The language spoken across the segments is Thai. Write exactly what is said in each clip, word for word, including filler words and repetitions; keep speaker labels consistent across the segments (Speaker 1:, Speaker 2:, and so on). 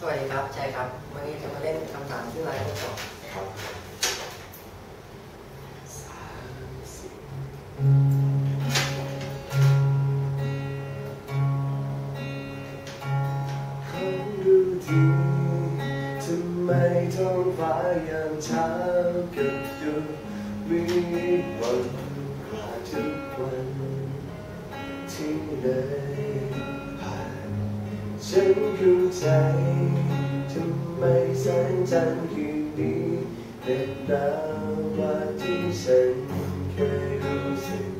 Speaker 1: สวัสดีครับใช่ครับวันนี้จะมาเล่นคำถามที่ไลน์ทดสอบครับ
Speaker 2: ดูดีทำไมท้องฟ้ายังเช้ากับดูมีวันกว่าทุกวันที่เลยผ่านฉันเข้าใจทำไมแสงจันทร์คืนนี้เหน็บหนาวกว่าที่ฉันเคยรู้สึก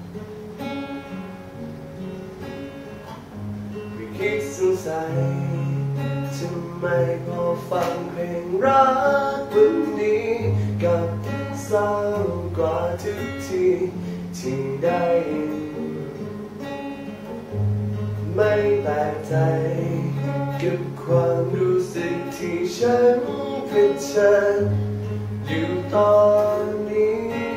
Speaker 2: ไม่คิดสงสัยทำไมพอฟังเพลงรักวันนี้กับเศร้ากว่าทุกทีที่ได้ยินไม่แปลกใจกับความรู้สึกที่ฉันเผชิญอยู่ตอนนี้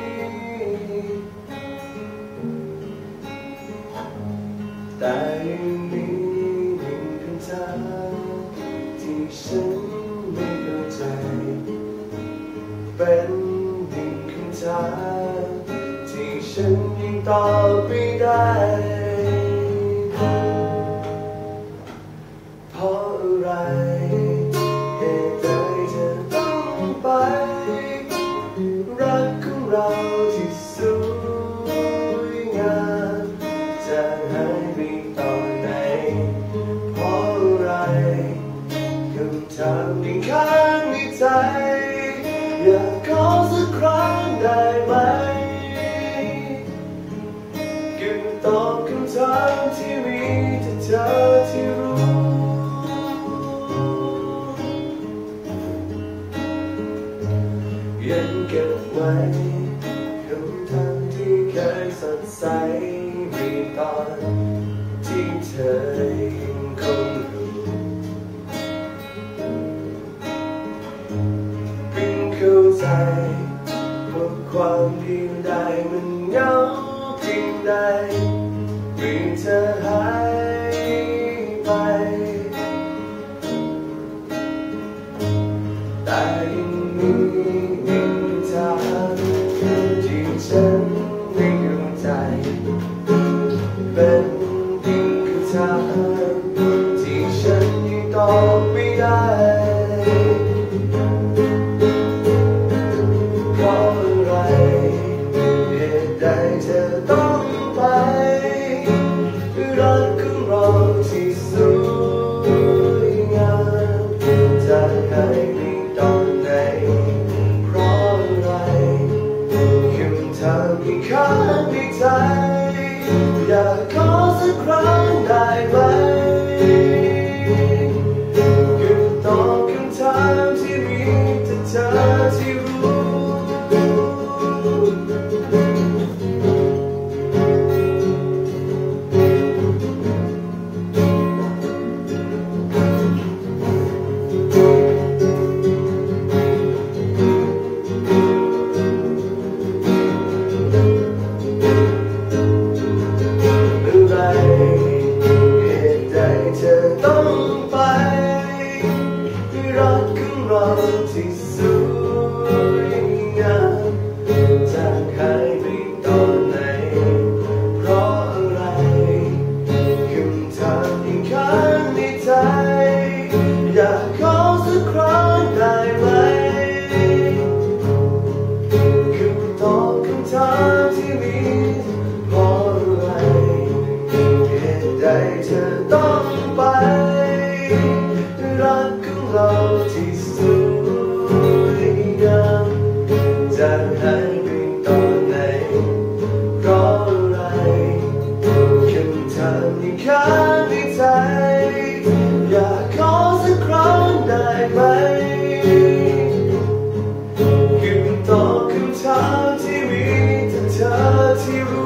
Speaker 2: แต่ยังมีหนึ่งคำถามที่ฉันไม่เข้าใจเป็นหนึ่งคำถามที่ฉันยังตอบไม่ได้เพราะอะไรเหตุใดเธอต้องไปรักของเราที่สวยงามจะหายไปตอนไหนเพราะอะไรคำถามยังค้างในใจอยากขอสักครั้งได้ไหมคือตอบคำถามที่มีแต่เธอที่รู้ยังเก็บไว้คำถามที่เคยสดใสมีตอนที่เธอยังคงรู้เพิ่งเข้าใจว่าความเพียงใดมันเหงาเพียงใดเมื่อเธอหายไปแต่ยังมีหนึ่งคำถามที่ฉันไม่เข้าใจเป็นเพียงคำถามที่ฉันยังตอบไม่ได้เพราะอะไรเหตุใดเธอต้องไปรักของเราที่สวยงามจะหายไปตอนไหนเพราะอะไรคำถามที่ค้างในใจอยากขอสักครั้งได้ไหมคือตอบคำถามที่มีแต่เธอที่รู้ที่สวยงามจะหายไปตอนไหนเพราะอะไรคำถามยังค้างในใจอยากขอสักครั้งได้ไหมคือตอบคำถามที่มีเพราะอะไรเหตุใดเธอต้องไปรักของเราที่สุดจะหายไปตอนไหนเพราะอะไรคำถามยังค้างในใจอยากขอสักครั้งได้ไหมคือตอบคำถามที่มีแต่เธอที่รู้